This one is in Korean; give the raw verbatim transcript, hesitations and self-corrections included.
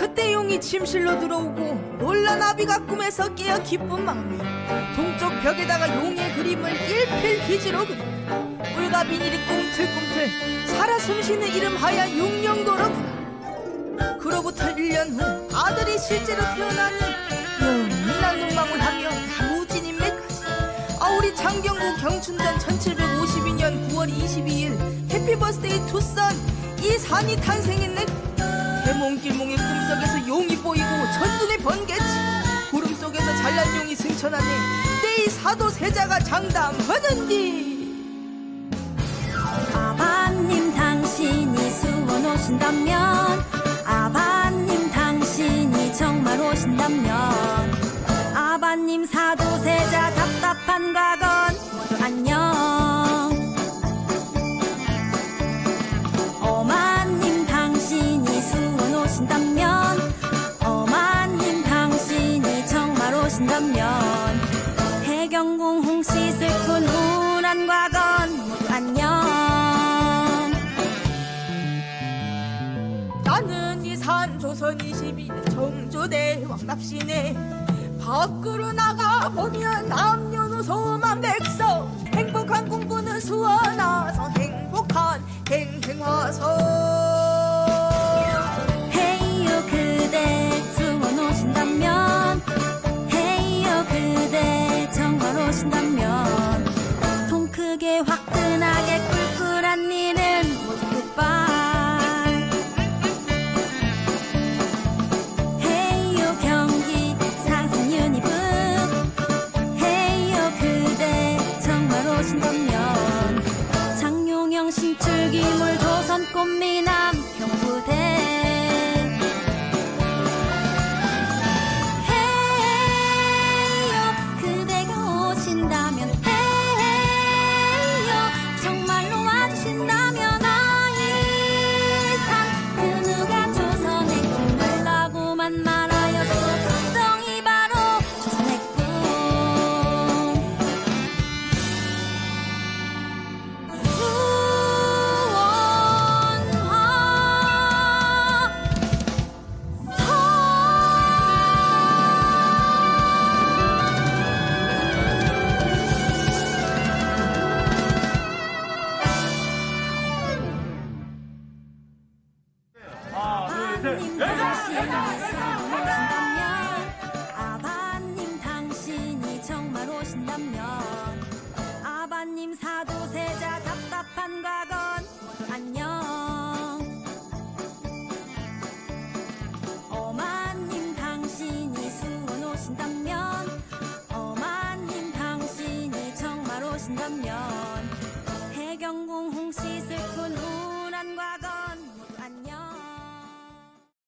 그때 용이 침실로 들어오고 놀란 아비가 꿈에서 깨어 기쁜 마음에 동쪽 벽에다가 용의 그림을 일필휘지로 그리고 꿀과 비닐이 꿈틀꿈틀 살아 숨쉬는 이름하여 육령도로구나. 그로부터 일 년 후 아들이 실제로 태어나니 영원한 눈망울하며 무진인맥까지. 아, 우리 장경구 경춘전 천칠백오십이 년 구월 이십이일 해피 버스데이 투선 이 산이 탄생했네. 대몽길몽의 꿈속에서 용이 보이고 전등에 번개치 구름 속에서 잘난 용이 승천하네. 내 이 사도세자가 장담하는디. 아바님 당신이 수원 오신다면, 아바님 당신이 정말 오신다면, 아바님 사도세자 답답한 과건 모두 안녕. 어마님 당신이 수원 오신다면, 어마님 당신이 정말 오신다면, 해경궁 홍씨 슬픈 우울한 과건 모두 안녕. 나는 이 산 조선 이십이 대 정조대왕 납시네. 밖으로 나가보면 남녀노소만 백성 행복한 꿈꾸는 수원아서 행복한 행행화서. 헤이요 그대 수원 오신다면, 헤이요 그대 정말 오신다면, 통 크게 화끈하게 꿀꿀한 일은 모두 굿바이. 헤이요 경기 상상 유니브, 헤이요 그대 정말 오신다면, 장용영 신출기물 조선 꽃미남 경부대. 헤이요 그대가 오신다면, 헤이요 정말로 와주신다면, 아이산 그 누가 조선의 꿈을 라고만 말하였소. 특성이 바로 조선의 꿈. 아바님 당신이 정말 오신다면, 아바님 사도세자 답답한 과건 모두 안녕. 어마님 당신이 수원 오신다면, 어마님 당신이 정말 오신다면, 해경궁 홍씨 슬픈 우